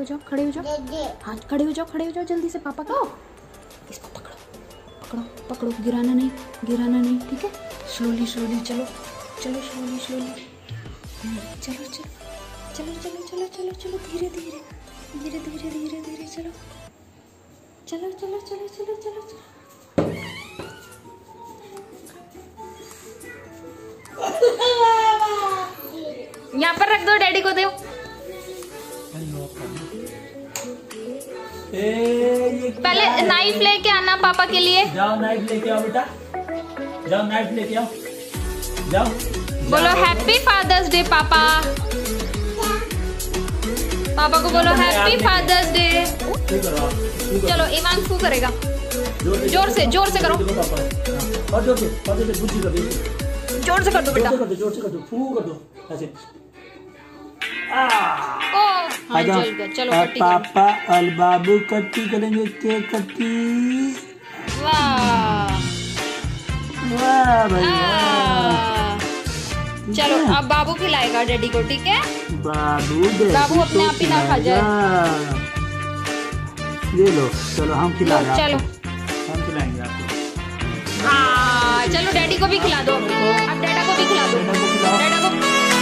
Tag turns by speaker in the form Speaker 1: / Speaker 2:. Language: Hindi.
Speaker 1: हो जाओ, खड़े हो जाओ। हाँ खड़े हो जाओ, खड़े हो जाओ जल्दी से। पापा को इसको पकड़ो, पकड़ो पकड़ो, गिराना नहीं, गिराना नहीं, ठीक है। स्लोली स्लोली चलो, चलो स्लोली स्लोली। चलो चलो चलो चलो चलो चलो चलो, धीरे धीरे धीरे धीरे धीरे धीरे चलो, चलो चलो चलो चलो चलो चलो। यहाँ पर रख दो, डैडी को दो। पहले नाइफ लेके आना पापा के लिए।
Speaker 2: जाओ नाइफ लेके आओ बेटा, जाओ नाइफ लेके आओ, जाओ।
Speaker 1: बोलो हैप्पी फादर्स डे पापा। पापा को बोलो हैप्पी फादर्स डे। चलो इवान फू करेगा, जोर से करो।
Speaker 2: और जोर से बुद्धि कर दो,
Speaker 1: जोर से कर दो बेटा,
Speaker 2: जोर से कर दो, फू कर दो ऐसे।
Speaker 1: चलो कट्टी
Speaker 2: पापा और बाबू कट्टी करेंगे, केक कट्टी।
Speaker 1: वाह
Speaker 2: वाह भैया।
Speaker 1: चलो अब बाबू खिलाएगा डैडी को, ठीक है।
Speaker 2: बाबू
Speaker 1: अपने आप ही ना खा जाए।
Speaker 2: ले लो, चलो हम खिला रहे हैं।
Speaker 1: चलो
Speaker 2: हम खिलाएंगे आपको।
Speaker 1: हाँ चलो डैडी को भी खिला दो, अब डैडा को भी खिला दो, डैडा को